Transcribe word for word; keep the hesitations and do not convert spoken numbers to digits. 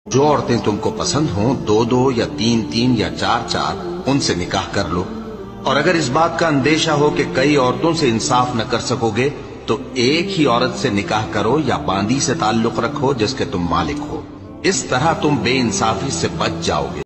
जो औरतें तुमको पसंद हों, दो दो या तीन तीन या चार चार उनसे निकाह कर लो। और अगर इस बात का अंदेशा हो कि कई औरतों से इंसाफ न कर सकोगे तो एक ही औरत से निकाह करो या बांदी से ताल्लुक रखो जिसके तुम मालिक हो। इस तरह तुम बेइंसाफी से बच जाओगे।